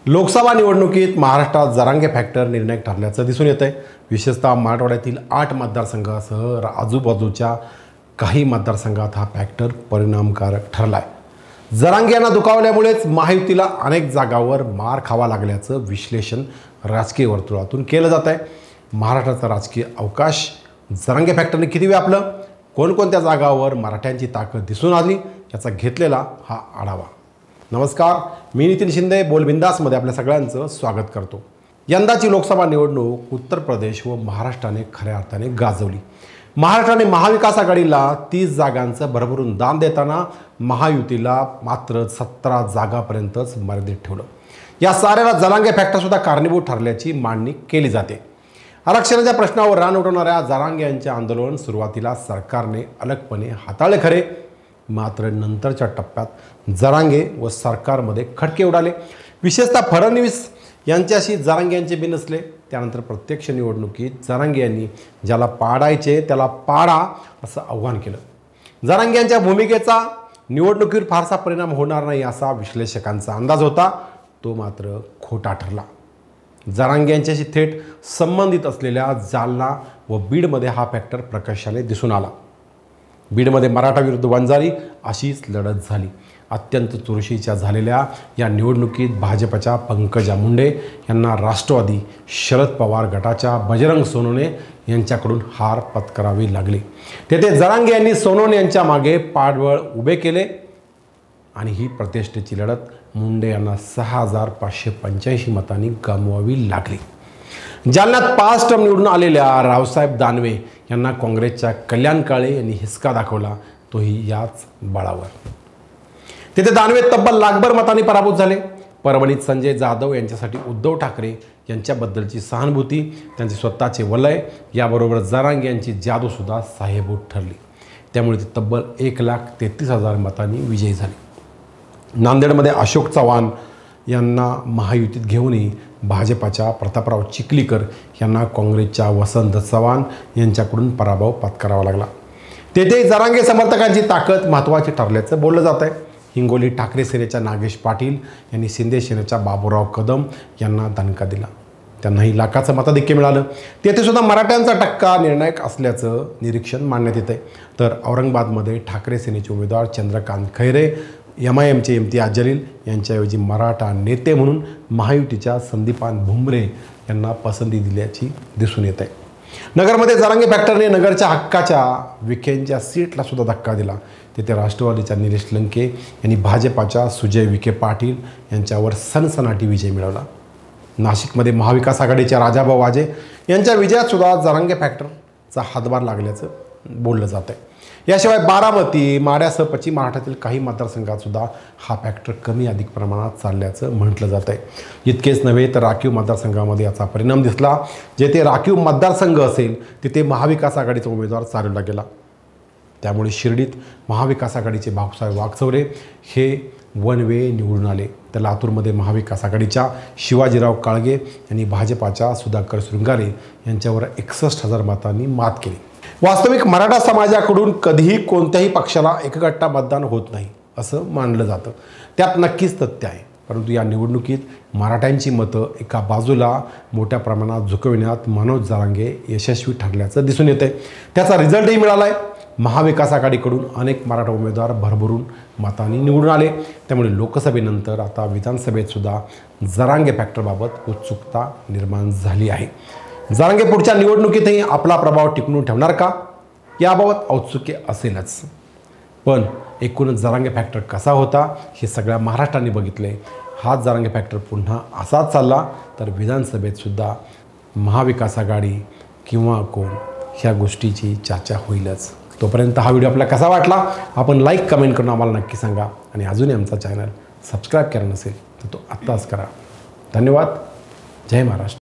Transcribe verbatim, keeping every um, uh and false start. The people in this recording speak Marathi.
लोकसभा निवडणुकीत महाराष्ट्रात जरांगे फॅक्टर निर्णायक ठरल्याचं दिसून येत आहे। विशेषतः मराठवाड्यातील आठ मतदारसंघासह आजूबाजूच्या काही मतदारसंघात हा फॅक्टर परिणामकारक ठरला आहे। जरांगे यांना दुखावल्यामुळेच महायुतीला अनेक जागांवर मार खावा लागल्याचं विश्लेषण राजकीय वर्तुळातून केलं जात आहे। महाराष्ट्राचा राजकीय अवकाश जरांगे फॅक्टरने किती व्यापलं, कोणकोणत्या जागांवर मराठ्यांची ताकद दिसून आली, याचा घेतलेला हा आढावा। नमस्कार, मी नितीन शिंदे बोलबिंदासमध्ये आपल्या सगळ्यांचं स्वागत करतो। यंदाची लोकसभा निवडणूक उत्तर प्रदेश व महाराष्ट्राने खऱ्या अर्थाने गाजवली। महाराष्ट्राने महाविकास आघाडीला तीस जागांचं भरभरून दान देताना महायुतीला मात्र सतरा जागांपर्यंतच मर्यादित ठेवलं। या साऱ्याला जरांगे फॅक्टर सुद्धा कारणीभूत ठरल्याची मांडणी केली जाते। आरक्षणाच्या प्रश्नावर रान उठवणाऱ्या जरांगे यांचे आंदोलन सुरुवातीला सरकारने अलगपणे हाताळले खरे, मात्र नंतरच्या टप्प्यात जरांगे व सरकारमध्ये खटके उडाले। विशेषतः फडणवीस यांच्याशी जरांगे यांचे बिनसले। त्यानंतर प्रत्यक्ष निवडणुकीत जरांगे यांनी ज्याला पाडायचे त्याला पाडा असं आव्हान केलं। जरांगे यांच्या भूमिकेचा निवडणुकीवर फारसा परिणाम होणार नाही असा विश्लेषकांचा अंदाज होता, तो मात्र खोटा ठरला। जरांगे यांच्याशी थेट संबंधित असलेल्या जालना व बीडमध्ये हा फॅक्टर प्रकर्षाने दिसून आला। बीडमध्ये मराठा विरुद्ध वंजारी अशीच लढत झाली। अत्यंत चुरशीच्या झालेल्या या निवडणुकीत भाजपच्या पंकजा मुंडे यांना राष्ट्रवादी शरद पवार गटाच्या बजरंग सोनवणे यांच्याकडून हार पत्करावी लागली। तेथे जरांगे यांनी सोनवणे यांच्या मागे पाठबळ उभे केले आणि ही प्रतिष्ठेची लढत मुंडे यांना सहा हजार पाचशे पंच्याऐंशी मतांनी गमवावी लागली। जालन्यात पाच टर्म निवडून आलेल्या रावसाहेब दानवे यांना काँग्रेसच्या कल्याण काळे यांनी हिसका दाखवला, तोही याच बळावर। तिथे दानवे तब्बल लाखभर मतांनी पराभूत झाले। परभणीत संजय जाधव यांच्यासाठी उद्धव ठाकरे यांच्याबद्दलची सहानुभूती, त्यांचे स्वतःचे वलय याबरोबर जरांगे यांची जादूसुद्धा साहेबूत ठरली। त्यामुळे ते तब्बल एक लाख तेहतीस हजार मतांनी विजयी झाले। नांदेडमध्ये अशोक चव्हाण यांना महायुतीत घेऊनही भाजपाच्या प्रतापराव चिखलीकर यांना काँग्रेसच्या वसंत चव्हाण यांच्याकडून पराभव पत्करावा लागला। तेथे जरांगे समर्थकांची ताकद महत्त्वाची ठरल्याचं बोललं जात आहे। हिंगोली ठाकरे सेनेच्या नागेश पाटील यांनी शिंदे सेनेच्या बाबूराव कदम यांना दणका दिला, त्यांनाही लाखाचं मताधिक्य मिळालं। तेथे सुद्धा मराठ्यांचा टक्का निर्णायक असल्याचं निरीक्षण मांडण्यात येत आहे। तर औरंगाबादमध्ये ठाकरे सेनेचे उमेदवार चंद्रकांत खैरे, एम आय एमचे इम्तियाज जलील यांच्याऐवजी मराठा नेते म्हणून महायुतीच्या संदीपान भुमरे यांना पसंती दिल्याची दिसून येत आहे। नगरमध्ये जरांगे फॅक्टरने नगरच्या हक्काच्या विखेंच्या सीटला सुद्धा धक्का दिला। तिथे राष्ट्रवादीच्या निलेश लंके यांनी भाजपाच्या सुजय विखे पाटील यांच्यावर सनसनाटी विजय मिळवला। नाशिकमध्ये महाविकास आघाडीच्या राजाभाऊ वाजे यांच्या विजयात सुद्धा जरांगे फॅक्टरचा हातभार लागल्याचं बोललं जात आहे। याशिवाय बारामती, माढ्यासह पश्चिम महाराष्ट्रातील काही मतदारसंघात सुद्धा हा फॅक्टर कमी अधिक प्रमाणात चालल्याचं म्हटलं जात आहे। इतकेच नव्हे तर राखीव मतदारसंघामध्ये याचा परिणाम दिसला। जेथे राखीव मतदारसंघ असेल तिथे महाविकास आघाडीचा उमेदवार चालवला गेला। त्यामुळे शिर्डीत महाविकास आघाडीचे भाऊसाहेब वागचौरे हे वन वे निवडून आले। तर लातूरमध्ये महाविकास आघाडीच्या शिवाजीराव काळगे यांनी भाजपाच्या सुधाकर शृंगारे यांच्यावर एकसष्ट हजार मतांनी मात केली। वास्तविक मराठा समाजाकडून कधीही कोणत्याही पक्षाला एकगट्टा मतदान होत नाही असं मानलं जातं, त्यात नक्कीच तथ्य आहे। परंतु या निवडणुकीत मराठ्यांची मतं एका बाजूला मोठ्या प्रमाणात झुकविण्यात मनोज जरांगे यशस्वी ठरल्याचं दिसून येते। त्याचा रिझल्टही मिळाला आहे। महाविकास आघाडीकडून अनेक मराठा उमेदवार भरभरून मतांनी निवडून आले। त्यामुळे लोकसभेनंतर आता विधानसभेत सुद्धा जरांगे फॅक्टरबाबत उत्सुकता निर्माण झाली आहे। जरांगे पुढच्या निवडणुकीतही आपला प्रभाव टिकवून ठेवणार का, याबाबत औत्सुक्य असेलच। पण एकूणच जरांगे फॅक्टर कसा होता हे सगळ्या महाराष्ट्राने बघितले। हा जरांगे फॅक्टर पुन्हा असाच चालला तर विधानसभेत सुद्धा महाविकास आघाडी किंवा कोण ह्या गोष्टीची चर्चा होईलच। तोपर्यंत हा व्हिडिओ आपल्याला कसा वाटला आपण लाईक कमेंट करून आम्हाला नक्की सांगा आणि अजूनही आमचा चॅनल सबस्क्राईब केला नसेल तर तो आत्ताच करा। धन्यवाद। जय महाराष्ट्र।